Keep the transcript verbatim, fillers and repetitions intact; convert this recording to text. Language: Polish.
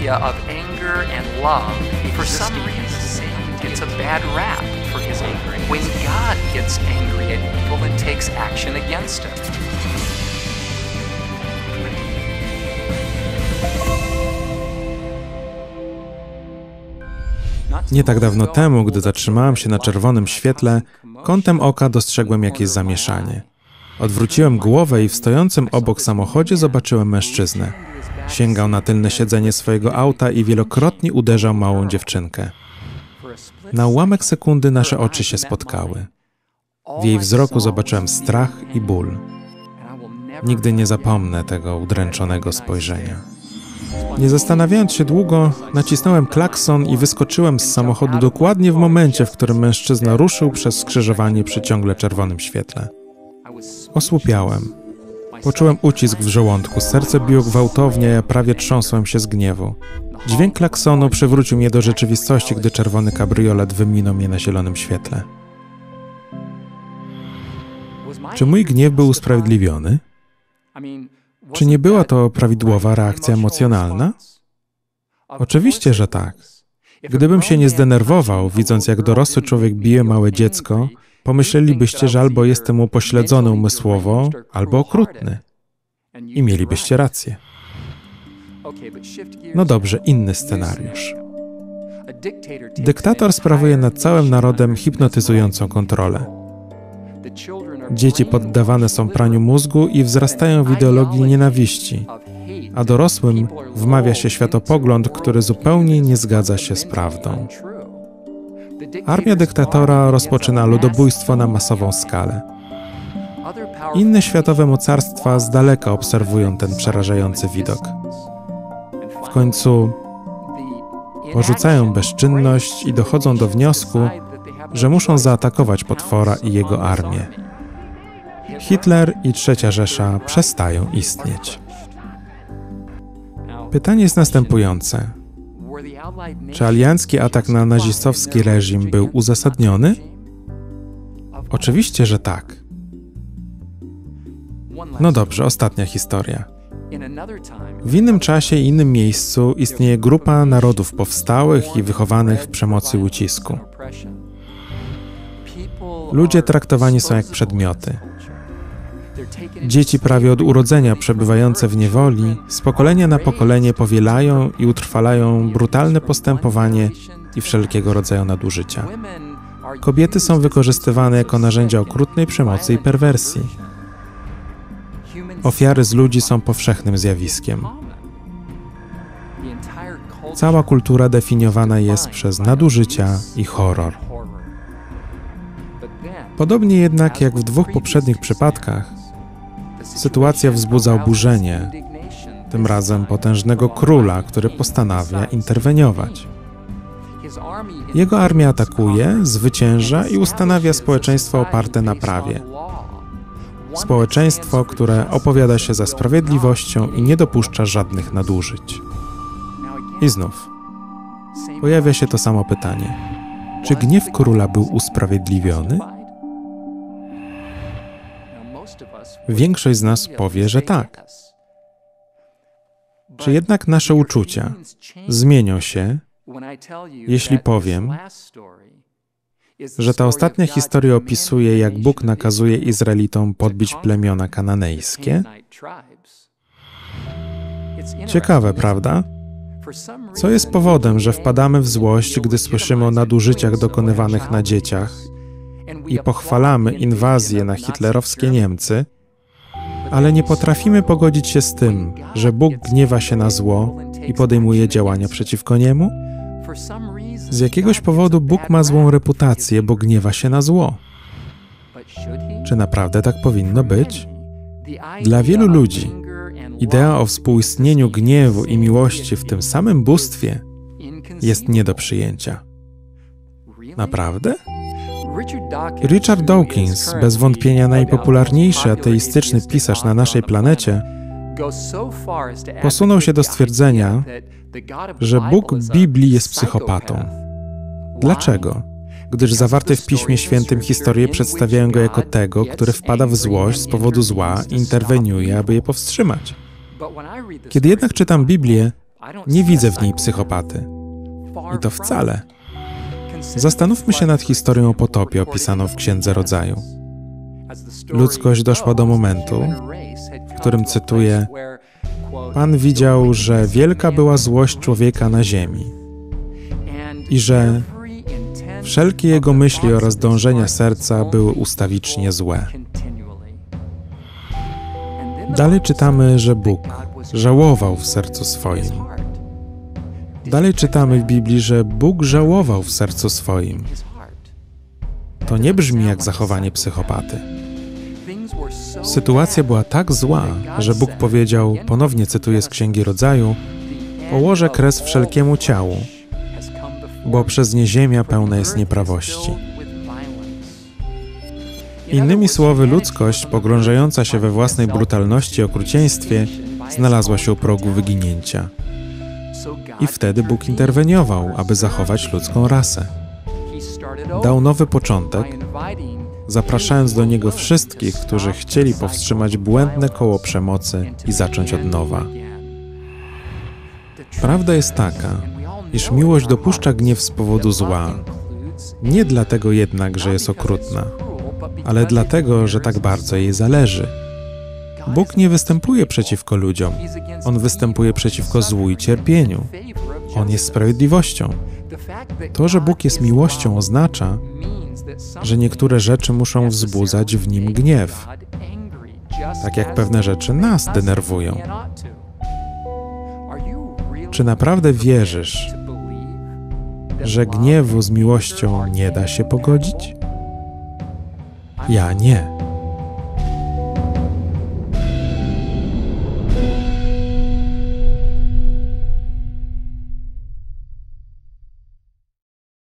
idea of anger and love, for some reason, it's a bad rap for his anger. When God gets angry at evil and takes action against it. Nie tak dawno temu, gdy zatrzymałem się na czerwonym świetle, kątem oka dostrzegłem jakieś zamieszanie. Odwróciłem głowę i w stojącym obok samochodzie zobaczyłem mężczyznę. Sięgał na tylne siedzenie swojego auta i wielokrotnie uderzał małą dziewczynkę. Na ułamek sekundy nasze oczy się spotkały. W jej wzroku zobaczyłem strach i ból. Nigdy nie zapomnę tego udręczonego spojrzenia. Nie zastanawiając się długo, nacisnąłem klakson i wyskoczyłem z samochodu dokładnie w momencie, w którym mężczyzna ruszył przez skrzyżowanie przy ciągle czerwonym świetle. Osłupiałem. Poczułem ucisk w żołądku, serce biło gwałtownie, a ja prawie trząsłem się z gniewu. Dźwięk klaksonu przywrócił mnie do rzeczywistości, gdy czerwony kabriolet wyminął mnie na zielonym świetle. Czy mój gniew był usprawiedliwiony? Czy nie była to prawidłowa reakcja emocjonalna? Oczywiście, że tak. Gdybym się nie zdenerwował, widząc jak dorosły człowiek bije małe dziecko, pomyślelibyście, że albo jestem upośledzony umysłowo, albo okrutny. I mielibyście rację. No dobrze, inny scenariusz. Dyktator sprawuje nad całym narodem hipnotyzującą kontrolę. Dzieci poddawane są praniu mózgu i wzrastają w ideologii nienawiści, a dorosłym wmawia się światopogląd, który zupełnie nie zgadza się z prawdą. Armia dyktatora rozpoczyna ludobójstwo na masową skalę. Inne światowe mocarstwa z daleka obserwują ten przerażający widok. W końcu porzucają bezczynność i dochodzą do wniosku, że muszą zaatakować potwora i jego armię. Hitler i Trzecia Rzesza przestają istnieć. Pytanie jest następujące. Czy aliancki atak na nazistowski reżim był uzasadniony? Oczywiście, że tak. No dobrze, ostatnia historia. W innym czasie i innym miejscu istnieje grupa narodów powstałych i wychowanych w przemocy i ucisku. Ludzie traktowani są jak przedmioty. Dzieci prawie od urodzenia przebywające w niewoli z pokolenia na pokolenie powielają i utrwalają brutalne postępowanie i wszelkiego rodzaju nadużycia. Kobiety są wykorzystywane jako narzędzia okrutnej przemocy i perwersji. Ofiary z ludzi są powszechnym zjawiskiem. Cała kultura definiowana jest przez nadużycia i horror. Podobnie jednak jak w dwóch poprzednich przypadkach, sytuacja wzbudza oburzenie, tym razem potężnego króla, który postanawia interweniować. Jego armia atakuje, zwycięża i ustanawia społeczeństwo oparte na prawie. Społeczeństwo, które opowiada się za sprawiedliwością i nie dopuszcza żadnych nadużyć. I znów pojawia się to samo pytanie. Czy gniew króla był usprawiedliwiony? Większość z nas powie, że tak. Czy jednak nasze uczucia zmienią się, jeśli powiem, że ta ostatnia historia opisuje, jak Bóg nakazuje Izraelitom podbić plemiona kananejskie? Ciekawe, prawda? Co jest powodem, że wpadamy w złość, gdy słyszymy o nadużyciach dokonywanych na dzieciach i pochwalamy inwazję na hitlerowskie Niemcy, ale nie potrafimy pogodzić się z tym, że Bóg gniewa się na zło i podejmuje działania przeciwko niemu? Z jakiegoś powodu Bóg ma złą reputację, bo gniewa się na zło. Czy naprawdę tak powinno być? Dla wielu ludzi idea o współistnieniu gniewu i miłości w tym samym bóstwie jest nie do przyjęcia. Naprawdę? Richard Dawkins, bez wątpienia najpopularniejszy ateistyczny pisarz na naszej planecie, posunął się do stwierdzenia, że Bóg Biblii jest psychopatą. Dlaczego? Gdyż zawarte w Piśmie Świętym historie przedstawiają go jako tego, który wpada w złość z powodu zła i interweniuje, aby je powstrzymać. Kiedy jednak czytam Biblię, Nie widzę w niej psychopaty. I to wcale. Zastanówmy się nad historią o potopie opisaną w Księdze Rodzaju. Ludzkość doszła do momentu, w którym, cytuję, Pan widział, że wielka była złość człowieka na ziemi i że wszelkie jego myśli oraz dążenia serca były ustawicznie złe. Dalej czytamy, że Bóg żałował w sercu swoim. Dalej czytamy w Biblii, że Bóg żałował w sercu swoim. To nie brzmi jak zachowanie psychopaty. Sytuacja była tak zła, że Bóg powiedział, ponownie cytuję z Księgi Rodzaju, położę kres wszelkiemu ciału, bo przez nie ziemia pełna jest nieprawości. Innymi słowy, ludzkość, pogrążająca się we własnej brutalności i okrucieństwie, znalazła się u progu wyginięcia. I wtedy Bóg interweniował, aby zachować ludzką rasę. Dał nowy początek, zapraszając do Niego wszystkich, którzy chcieli powstrzymać błędne koło przemocy i zacząć od nowa. Prawda jest taka, iż miłość dopuszcza gniew z powodu zła, nie dlatego jednak, że jest okrutna, ale dlatego, że tak bardzo jej zależy. Bóg nie występuje przeciwko ludziom, On występuje przeciwko złu i cierpieniu. On jest sprawiedliwością. To, że Bóg jest miłością, oznacza, że niektóre rzeczy muszą wzbudzać w Nim gniew, tak jak pewne rzeczy nas denerwują. Czy naprawdę wierzysz, że gniewu z miłością nie da się pogodzić? Ja nie.